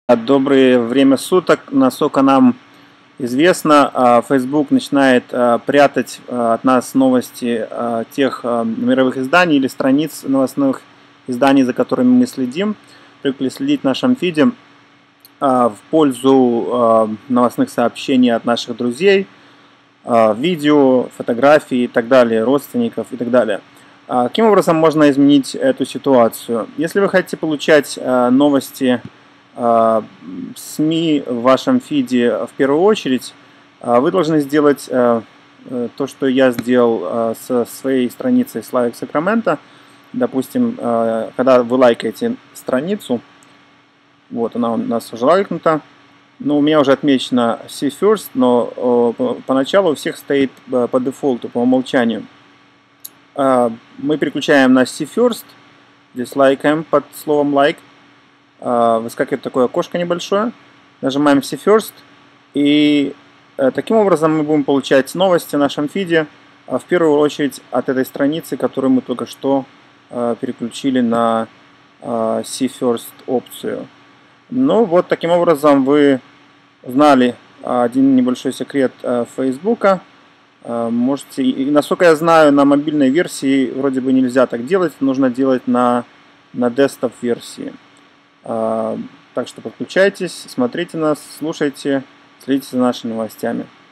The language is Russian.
Доброе время суток. Насколько нам известно, Facebook начинает прятать от нас новости тех мировых изданий или страниц новостных изданий, за которыми мы следим. Привыкли следить в нашем фиде в пользу новостных сообщений от наших друзей, видео, фотографий и так далее, родственников и так далее. Каким образом можно изменить эту ситуацию? Если вы хотите получать новости СМИ в вашем фиде в первую очередь, вы должны сделать то, что я сделал со своей страницей Slavic Sacramento. Допустим, когда вы лайкаете страницу, вот она у нас уже лайкнута, но у меня уже отмечено See First, но поначалу у всех стоит по дефолту, по умолчанию. Мы переключаем на See First, здесь лайкаем под словом like. Выскакивает такое окошко небольшое, нажимаем See First, и таким образом мы будем получать новости в нашем фиде, в первую очередь от этой страницы, которую мы только что переключили на See First опцию. Ну вот, таким образом вы узнали один небольшой секрет Фейсбука. Можете, и насколько я знаю, на мобильной версии вроде бы нельзя так делать, нужно делать на десктоп версии. Так что подключайтесь, смотрите нас, слушайте, следите за нашими новостями.